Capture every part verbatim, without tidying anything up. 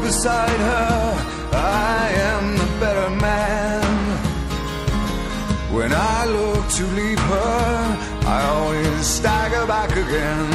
beside her, I am the better man. When I look to leave her, I always stagger back again.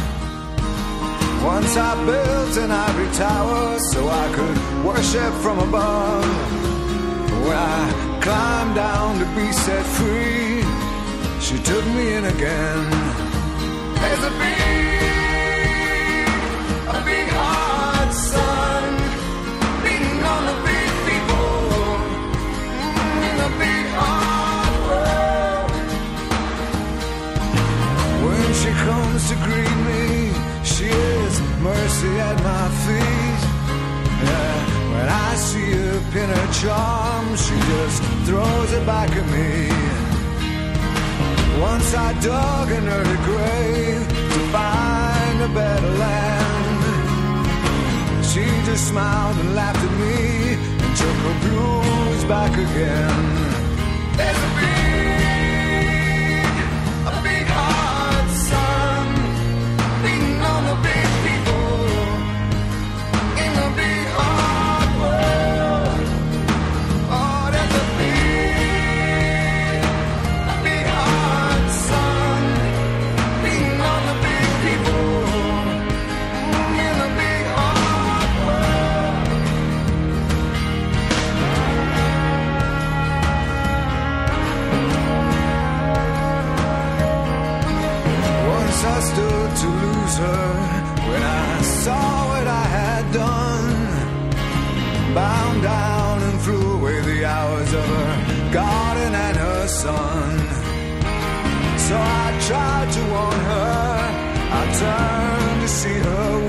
Once I built an ivory tower so I could worship from above. When I climbed down to be set free, she took me in again. There's a big, a big hard sun beating on the big people in the big hard world. When she comes to greet me, she is mercy at my feet. Yeah, when I see her pin her charm, she just throws it back at me. Once I dug an early grave to find a better land. She just smiled and laughed at me and took her blues back again. There's a big, a big hard sun beating on the big people in the big hard world. Oh, there's a big, a big hard sun beating on the big people in the big hard world. Once I stood to lose her when I saw what I had done. Bound down and threw away the hours of her garden and her son. So I tried to warn her, I turned to see her